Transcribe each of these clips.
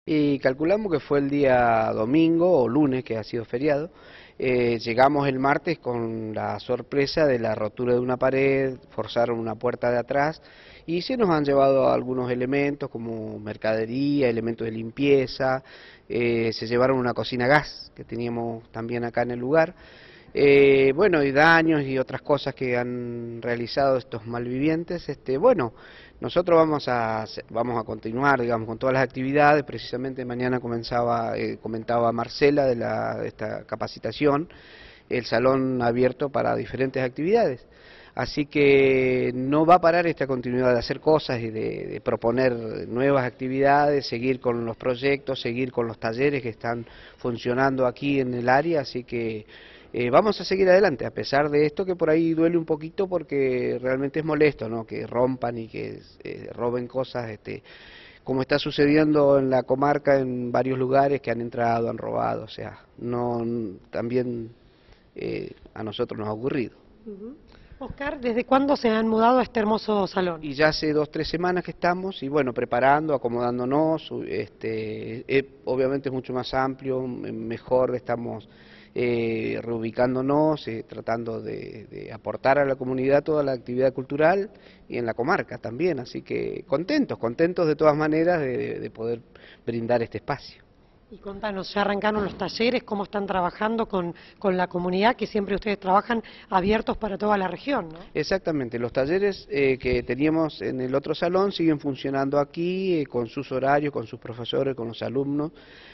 Y calculamos que fue el día domingo o lunes, que ha sido feriado. Llegamos el martes con la sorpresa de la rotura de una pared, forzaron una puerta de atrás y se nos han llevado algunos elementos como mercadería, elementos de limpieza, se llevaron una cocina a gas que teníamos también acá en el lugar. Bueno, y daños y otras cosas que han realizado estos malvivientes. Bueno, nosotros vamos a continuar, digamos, con todas las actividades. Precisamente mañana comentaba Marcela de esta capacitación, el salón abierto para diferentes actividades. Así que no va a parar esta continuidad de hacer cosas y de proponer nuevas actividades, seguir con los proyectos, seguir con los talleres que están funcionando aquí en el área, así que vamos a seguir adelante, a pesar de esto que por ahí duele un poquito porque realmente es molesto, ¿no? Que rompan y que roben cosas, como está sucediendo en la comarca en varios lugares que han entrado, han robado, o sea, no, también a nosotros nos ha ocurrido. Oscar, ¿desde cuándo se han mudado a este hermoso salón? Y ya hace 2 o 3 semanas que estamos, y bueno, preparando, acomodándonos, obviamente es mucho más amplio, mejor, estamos reubicándonos, tratando de aportar a la comunidad toda la actividad cultural y en la comarca también, así que contentos de todas maneras de poder brindar este espacio. Y contanos, ya arrancaron los talleres, cómo están trabajando con la comunidad, que siempre ustedes trabajan abiertos para toda la región, ¿no? Exactamente, los talleres que teníamos en el otro salón siguen funcionando aquí, con sus horarios, con sus profesores, con los alumnos,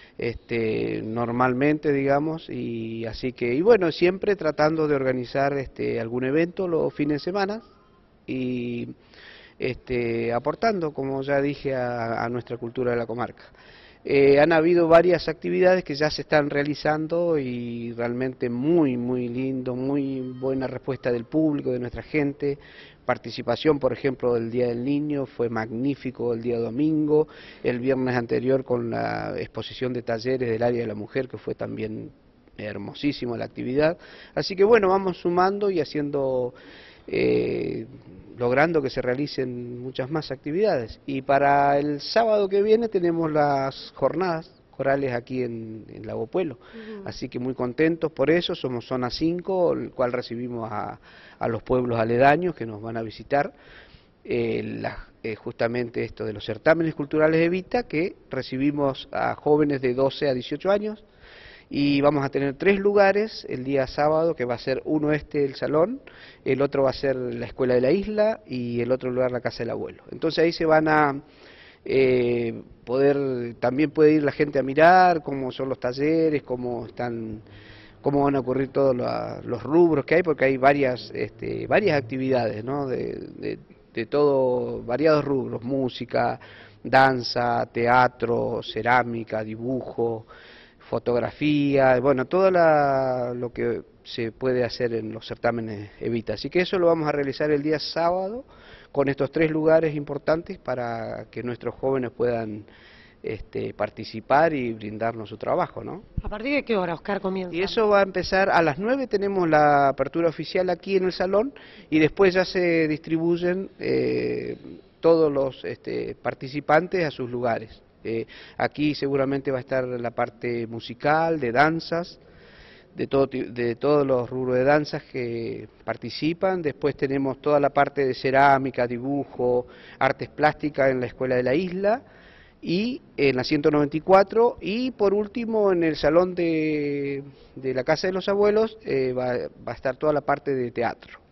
normalmente, digamos, y así que, y bueno, siempre tratando de organizar algún evento los fines de semana y aportando, como ya dije, a nuestra cultura de la comarca. Han habido varias actividades que ya se están realizando y realmente muy lindo, muy buena respuesta del público, de nuestra gente. Participación, por ejemplo, del Día del Niño, fue magnífico el día domingo, el viernes anterior con la exposición de talleres del área de la mujer, que fue también hermosísimo la actividad. Así que bueno, vamos sumando y haciendo... logrando que se realicen muchas más actividades. Y para el sábado que viene tenemos las jornadas corales aquí en Lago Puelo, así que muy contentos por eso. Somos zona 5, el cual recibimos a los pueblos aledaños que nos van a visitar, justamente esto de los certámenes culturales Evita, que recibimos a jóvenes de 12 a 18 años, y vamos a tener 3 lugares el día sábado, que va a ser uno el salón, el otro va a ser la escuela de la isla y el otro lugar la casa del abuelo. Entonces ahí se van a también puede ir la gente a mirar cómo son los talleres, cómo van a ocurrir todos los rubros que hay, porque hay varias actividades, ¿no? de todo, variados rubros: música, danza, teatro, cerámica, dibujo, fotografía, bueno, todo lo que se puede hacer en los certámenes Evita. Así que eso lo vamos a realizar el día sábado con estos 3 lugares importantes para que nuestros jóvenes puedan participar y brindarnos su trabajo, ¿no? ¿A partir de qué hora, Oscar, comienza? Y eso va a empezar a las 9, tenemos la apertura oficial aquí en el salón, y después ya se distribuyen todos los participantes a sus lugares. Aquí seguramente va a estar la parte musical, de danzas, de todos los rubros de danzas que participan. Después tenemos toda la parte de cerámica, dibujo, artes plásticas en la escuela de la isla y en la 194, y por último en el salón de la casa de los abuelos va a estar toda la parte de teatro.